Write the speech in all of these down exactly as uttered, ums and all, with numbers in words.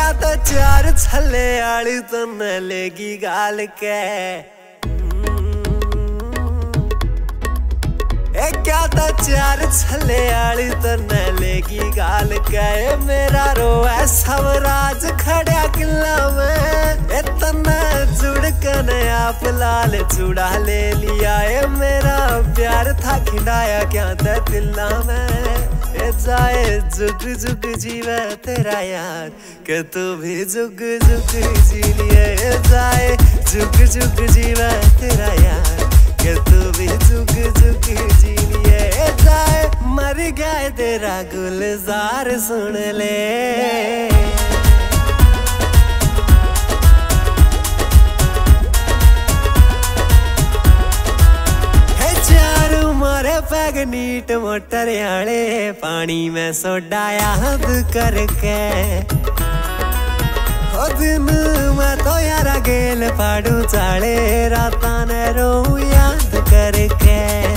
क्या तो चार छले आली तो न लेगी गाल के ए क्या तो चार छले आली तो न लेगी गाल के मेरा रोए सब राज खड़ा किला में इतना जुड़ कर आप लाल चूड़ा ले लिया ए मेरा प्यार था खिंडाया क्या था दिला में ए जाए जुग जुग जीवे तेरा यार के तू भी जुग जुग जी लिए ए जाए जुग जुग जीवे तेरा यार के तू भी जुग जुग जी लिए ए जाए मर गए तेरा गुलजार सुन ले पैगनीट मोटर आले पानी में सोडा याद करके हो दिन मैं तो यारा गेल पाड़ू चाले राता ने रो याद करके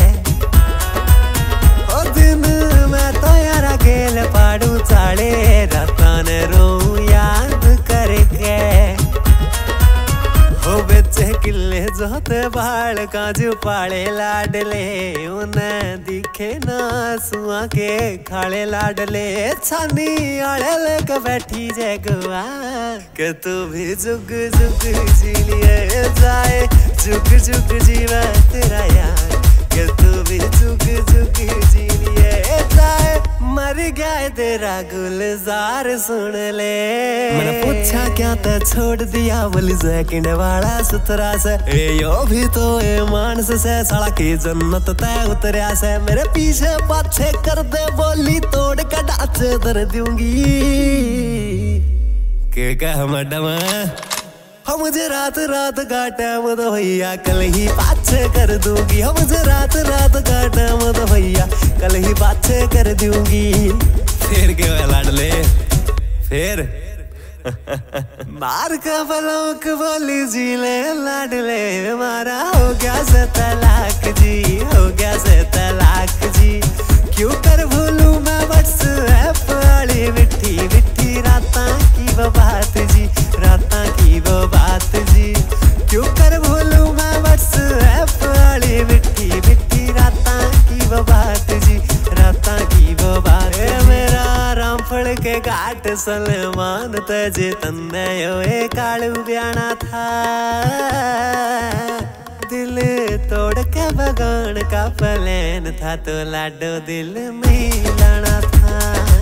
हो दिन मैं तो यारा गेल पाड़ू चाले राता ने रो याद करके हो बेचे किले जोते बाल काजू पाले लाडले उन्हें दिखे ना सुआ के खाले लाडले छानी आले लेके बैठी जगवा के तू भी जुग जुग जी लिए जाए जुग जुग जीवा तेरा यार के तू भी जुग जुग जी लिए जाए मर गए तेरा गुलजार सुन ले मैंने पूछा क्या ते छोड़ दिया बोली सेकंड वाला सुतरा से ए यो भी तो ए मानस से साला की जन्नत तय उतरिया से मेरे पीछे पाछे कर दे बोली तोड़ का ढांचे दर दूंगी के कह मैडम हम मुझे रात रात का टाइम तो भैया कल ही पाछे कर दूंगी हम मुझे रात रात का टाइम तो भैया कल ही पाछे कर दूंगी फिर के लाडले फिर मार का बलोक बोली जी ले लाडले मारा हो गया से तलाक जी हो गया से तलाक जी क्यों कर भूलू मैं व्हाट्सएप वाली मिठी मिठी राता की वो बात जी राता की वो बात जी क्यों कर भूलू मैं व्हाट्सएप वाली मिठी मिठी राता की वो बात जी राता की वो बात मेरा रामफल के घाट सलमान तजे तन्ने यो ए कालू ब्याना था दिल तोड़ के बगान का प्लान था तो लाडो दिल मिलाना था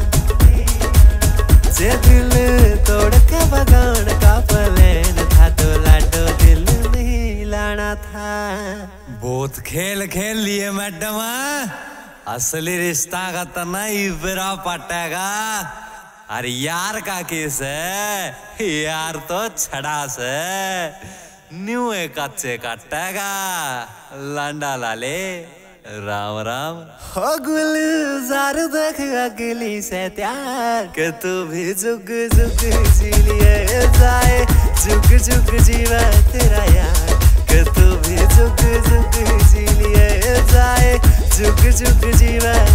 जे दिल तोड़ के बगान का प्लान था तो लाडो दिल मिलाना था बहुत खेल खेल लिए मैडम असली रिश्ता का तो नहीं बिरा पटेगा अरे यार का केस है यार तो छड़ा से न्यू एक अच्छे काटेगा लांडा लाले राम राम हो गुलजार देख अगली से त्यार के तू भी जुग जुग जी लिए जाए जुग जुग जीवा तेरा यार के तू भी जुग जुग जी लिए जाए जुग जुग जीवा